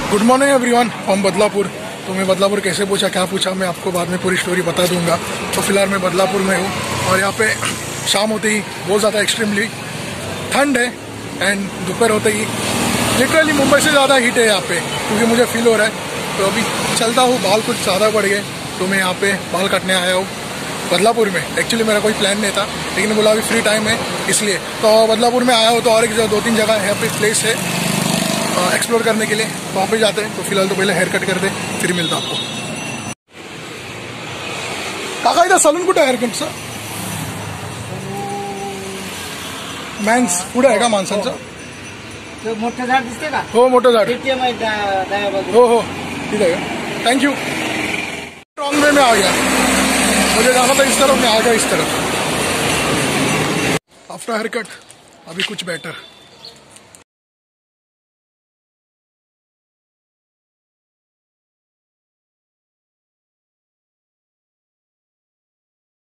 Good morning everyone from Badlapur. तो मैं बदलापुर कैसे पूछा क्या पूछा मैं आपको बाद में पूरी स्टोरी बता दूंगा। तो फिलहाल मैं बदलापुर में हूँ और यहाँ पे शाम होते ही बहुत ज़्यादा एक्सट्रीमली ठंड है एंड दोपहर होते ही लिटरली मुंबई से ज़्यादा हीट है यहाँ पे, क्योंकि मुझे फील हो रहा है। तो अभी चलता हूँ, बाल कुछ ज़्यादा बढ़ गए तो मैं यहाँ पे बाल काटने आया हूँ बदलापुर में। एक्चुअली मेरा कोई प्लान नहीं था, लेकिन बोला अभी फ्री टाइम है इसलिए तो बदलापुर में आया हूँ। तो और एक दो तीन जगह यहाँ पे प्लेस है एक्सप्लोर करने के लिए, वहाँ पे जाते हैं। तो फिलहाल तो पहले हेयर कट कर दे, फिर मिलता आपको। काका इधर सलून कुठे हेयर कटचं? मॅन्स पुढे आहे का माणसांचं? मोठं झाड दिसते का? हो मोठं झाड, हो हो ठीक है, थैंक यू। रॉन्ग वे में आ गया, मुझे जाना था इस तरफ, मैं आ गया इस तरफ। आफ्टर हेयर कट अभी कुछ बेटर।